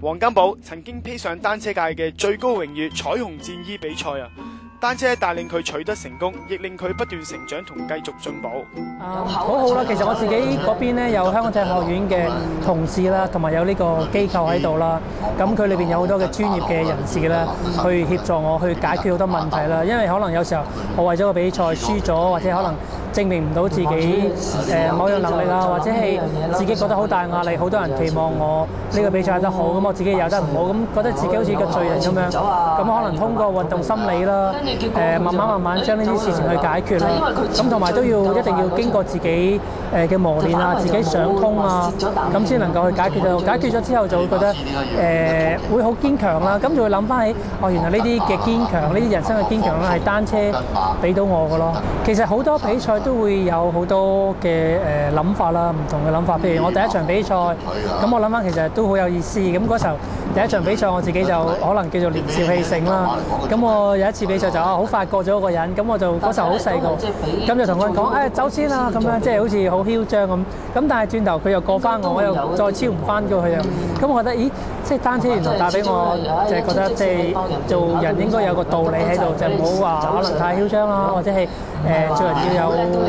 黃金寶曾經披上單車界嘅最高榮譽彩虹戰衣比賽啊！單車帶領佢取得成功，亦令佢不斷成長同繼續進步。 好好啦，其實我自己嗰邊咧有香港體育學院嘅同事啦，同埋有呢個機構喺度啦。咁佢裏邊有好多嘅專業嘅人士啦，去協助我去解決好多問題啦。因為可能有時候我為咗個比賽輸咗，或者可能證明唔到自己某樣能力啊，或者係自己覺得好大壓力，好多人期望我呢個比賽得好，咁我自己有得唔好，咁覺得自己好似個罪人咁樣。咁可能通過運動心理啦。慢慢將呢啲事情去解決啦，咁同埋都一定要經過自己嘅磨練啊，自己想通啊，咁先能夠去解決到。解決咗之後就會覺得會好堅強啦，咁就會諗翻起原來呢啲嘅堅強，呢啲人生嘅堅強咧係單車俾到我嘅咯。其實好多比賽都會有好多嘅諗法啦，唔同嘅諗法。譬如我第一場比賽，咁我諗翻其實都好有意思。咁嗰時候第一場比賽我自己就可能叫做年少氣盛啦。咁我有一次比賽就好快過咗一個人，咁我就嗰時候好細個，咁就同佢講走先啦，咁樣即係好似好囂張咁。咁但係轉頭佢又過翻我，我又再超唔翻過去啊。咁我覺得即係單車原來帶俾我，就係覺得即係做人應該有個道理喺度，就唔好話可能太囂張啦，或者係做人要有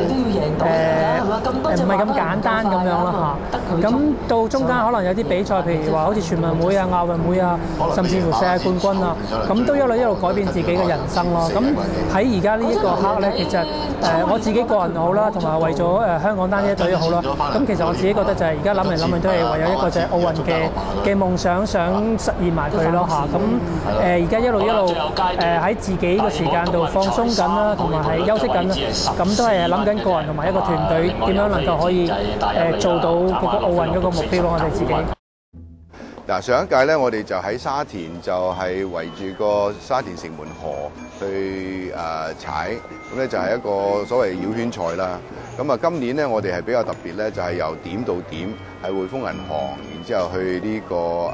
唔係咁簡單咁樣啦嚇。咁到中間可能有啲比賽，譬如話好似全運會啊、亞運會啊，甚至乎世界冠軍啊，咁都一路改變自己嘅人生咯。咁喺而家呢一個刻咧，其實我自己個人好啦，同埋為咗香港單車隊好啦。咁其實我自己覺得就係而家諗嚟諗去都係唯有一個就係奧運嘅夢想實現埋佢咯嚇。咁而家一路喺自己個時間度放鬆緊啦，同埋係休息緊啦。咁都係諗緊個人同埋一個團隊點樣能夠可以做到嗰個奧運嗰個目標咯，我哋自己。 嗱，上一屆咧，我哋就喺沙田就係圍住個沙田城門河去踩，咁咧就係一個所謂繞圈賽啦。咁啊，今年咧我哋係比較特別咧，就係由點到點係匯豐銀行，然之後去呢個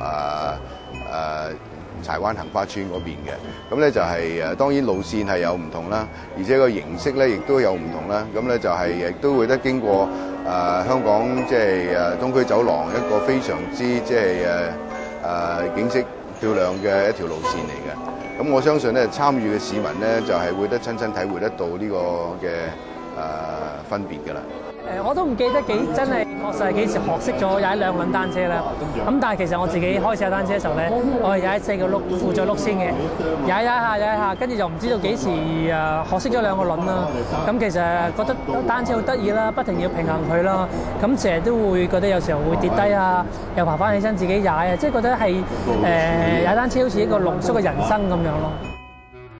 柴灣杏花村嗰邊嘅。咁咧就係當然路線係有唔同啦，而且個形式咧亦都有唔同啦。咁咧就係亦都會得經過香港即係東區走廊一個非常之即係景色漂亮嘅一條路線嚟嘅。咁我相信咧參與嘅市民咧就係會得親身體會得到呢個嘅分別㗎啦。 我都唔記得真係確實係幾時學識咗踩兩輪單車啦。咁但係其實我自己開始踩單車嘅時候咧，我係踩4個轆輔助轆先嘅，踩下，跟住就唔知道幾時學識咗2個輪啦。咁其實覺得單車好得意啦，不停要平衡佢啦。咁成日都會覺得有時候會跌低啊，又爬翻起身自己踩啊，即係覺得係踩單車好似一個濃縮嘅人生咁樣咯。